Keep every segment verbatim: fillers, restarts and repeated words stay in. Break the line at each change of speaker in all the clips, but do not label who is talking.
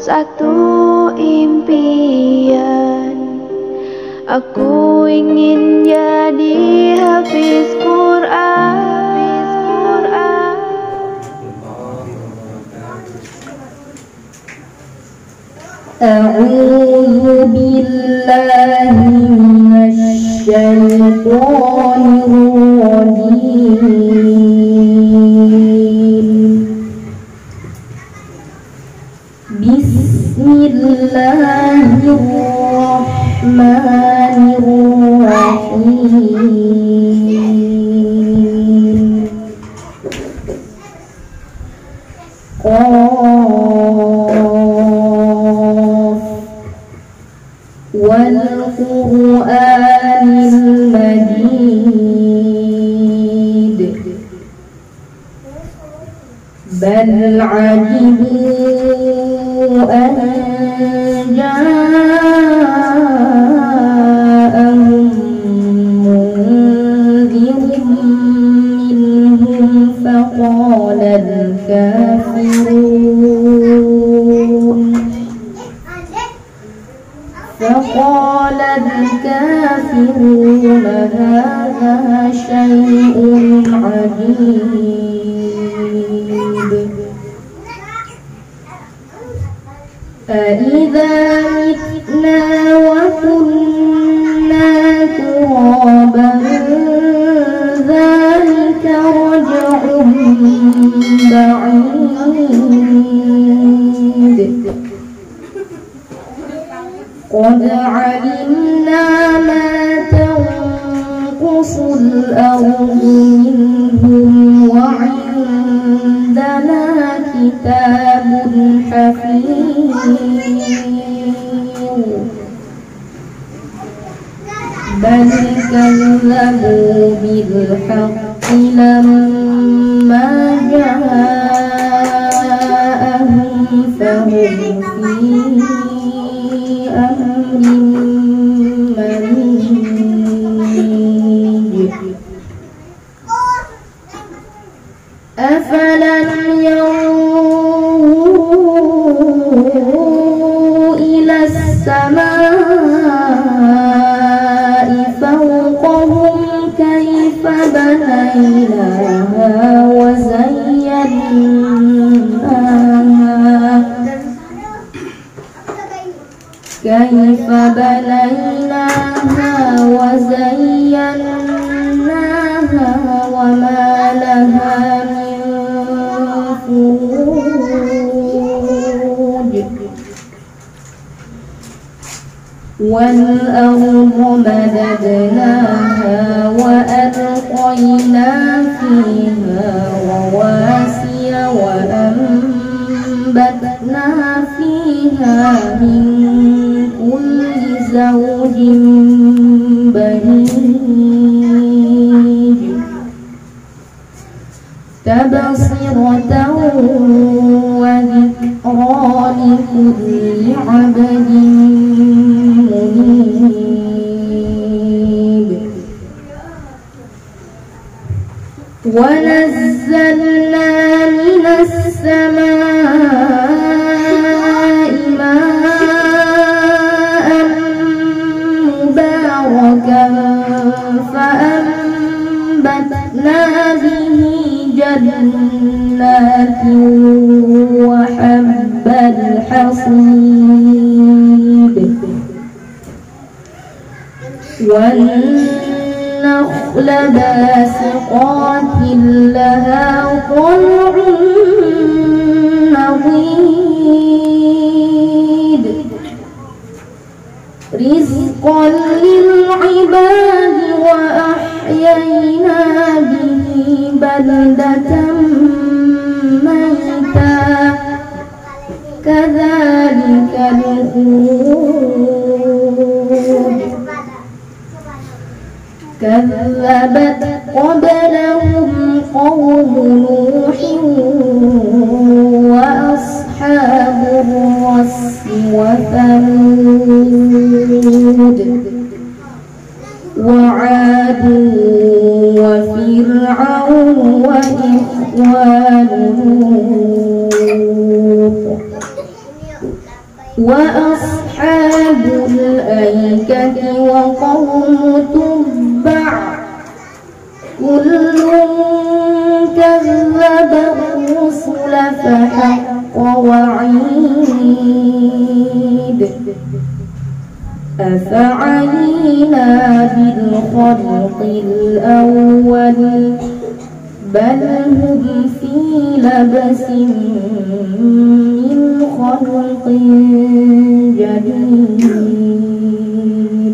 satu impian, aku ingin jadi hafiz Quran.
A'udzu billahi minasy syaithanir rajim. Bismillahirrahmanirrahim. wal Qur'anil Majid bal ajibu an ja'ahum munzirun minhum faqala al-kafirun فقال الكافرون هذا شيء عجيب أإذا متنا وكنا ترابا ذلك رجع بعيد قد علمنا ما تنقص الأرض منهم وعندنا كتاب حفيظ بل كذبوا بالحق لما جاءهم فهم فيه أفلم ينظروا إلى السماء فوقهم كيف بنيناها وزيناها كيف بنيناها وزيناها وما لها من فروج والأرض مددناها وألقينا فيها رواسي وأنبتنا فيها من كل زوج بهيج تبصرة وذكرى لكل عبد منيب ونزلنا من السماء ماء مباركا فأنبتنا به جنات وحب الحصيد والنخل باسقات لها طلع نضيد رزقا للعباد وأحيينا به بلدة ميتا كذلك الخروج كذبت قبلهم قوم نوح وأصحاب الرس وثمود وعاد وفرعون وإخوان لوط وأصحاب الأيكة وقوم تبع كل كذب الرسل فحق وعيد أفعينا بالخلق الأول بل هم في لبس من خلق جديد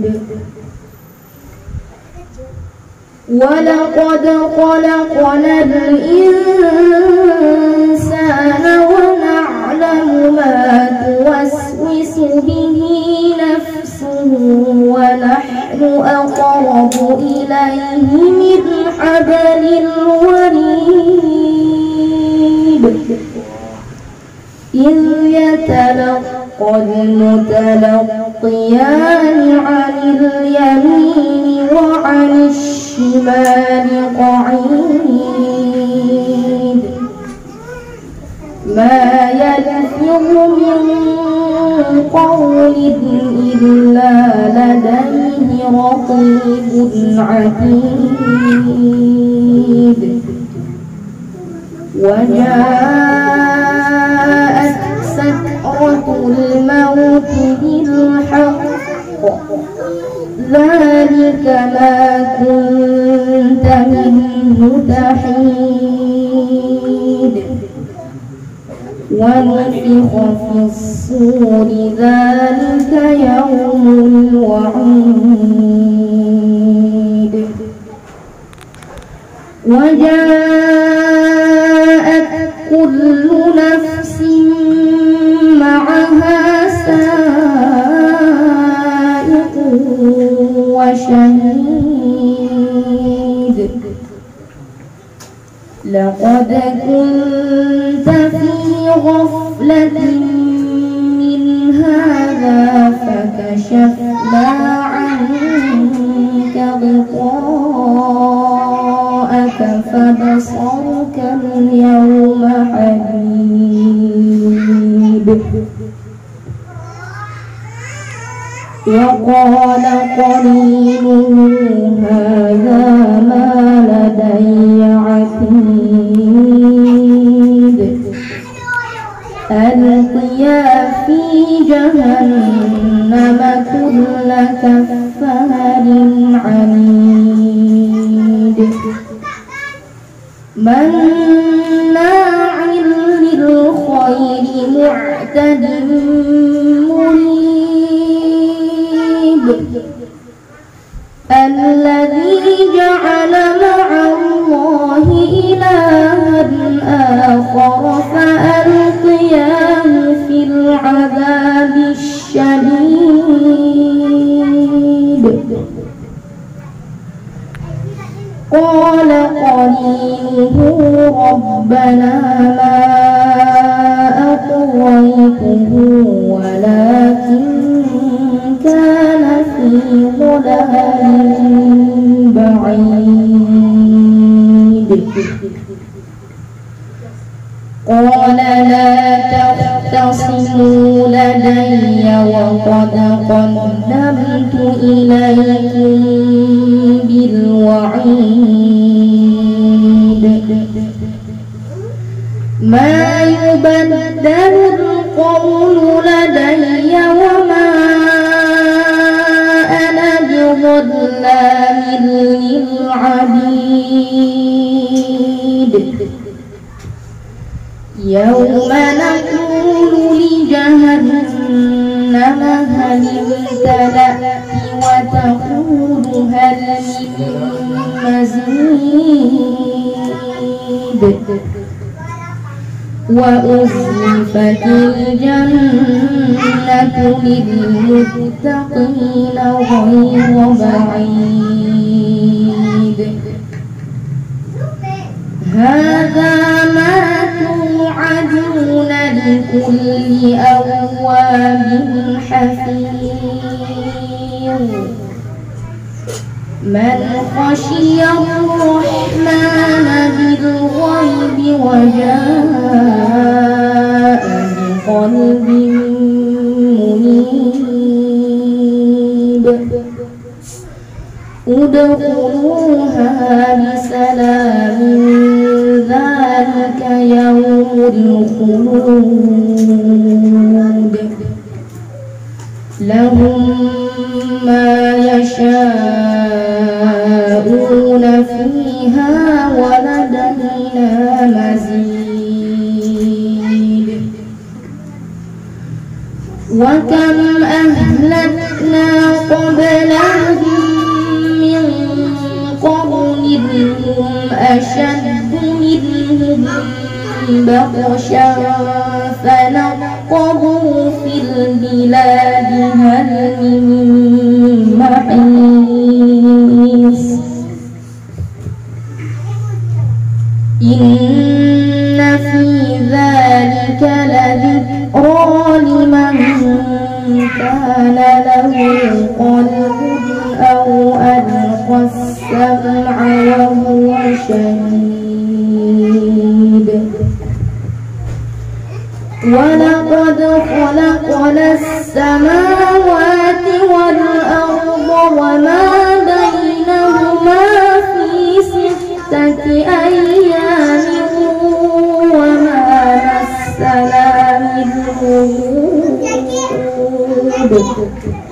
ولقد خلقنا الإنسان ونعلم ما توسوس به نفسه ونحن أقرب إليه من حبل الوريد إذ يتلقى المتلقيان عن اليمين وعن الشمال قعيد ما يلفظ من قول إلا لديه رقيب عتيد وجاءت سكرة الموت بالحق ذلك ما كنت منه تحيد ونفخ في الصور ذلك يوم الوعيد وجاءت كل نفس معها سائق وشهيد لقد كنت في غفلة من هذا فكشفنا عنك غطاءك فبصرك اليوم حديد وقال قرينه هذا ما لدي عتيد ألقيا في جهنم كل كفار عنيد مناع للخير معتد مريب الذي جعل مع الله إلها آخر فألقياه في العذاب الشديد قال قرينه ربنا ما أطغيته ولكن كان في ضلال بعيد قال لا تختصموا لدي وقد قدمت إليكم بالوعيد ما يبدل القول لدي وما أنا بظلام للعبيد يوم نقول لجهنم هل امتلأت وتقول هل من مزيد وأزلفت الجنة للمتقين غير بعيد هذا ما توعدون لكل أواب حفيظ من خشي الرحمن بالغيب وجاء بقلب منيب ادخلوها بسلام ذلك يوم الخلود لهم ما يشاءون فيها ولدينا مزيد وكم أهلكنا قبلهم من قرن هم أشد منهم بطشا فنقبوا في البلاد هل من محيص إن في ذلك لذكرى لمن كان له قلب أو ألقى السمع وهو شهيد ولقد خلقنا السماوات والأرض وما بينهما في ستة أيام وما مسنا من لغوب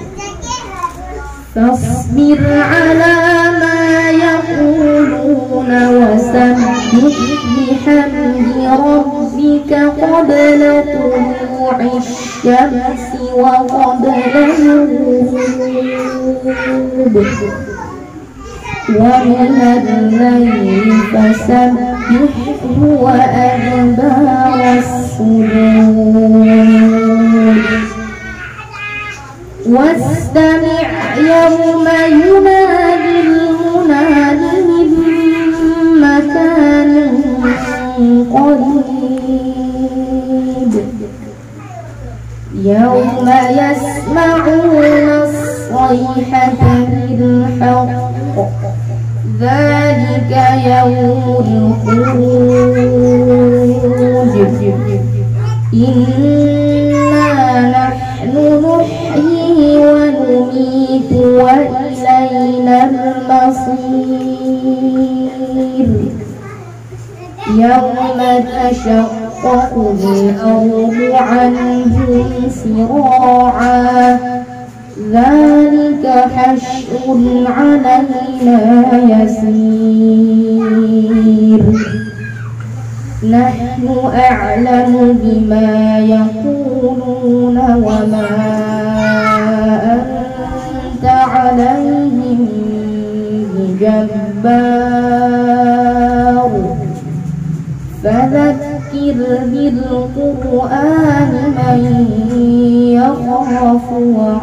فاصبر على ما يقولون وسبح بحمد ربك قبل طلوع الشمس وقبل الغروب ومن الليل فسبحه وأدبار السجود واستمع يوم ينادي المناد من مكان قريب يوم يسمعون الصيحة بالحق ذلك يوم الخروج إنا نحن نحيي ونميت وإلينا المصير يوم تشقق الأرض عنهم سراعا ذلك حشر علينا يسير نحن أعلم بما يقولون وما أنت عليهم بجبار فذكر بالقرآن من يخاف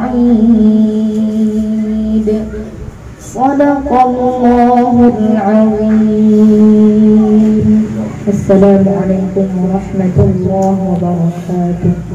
وعيد صدق الله العظيم. السلام عليكم ورحمة الله وبركاته.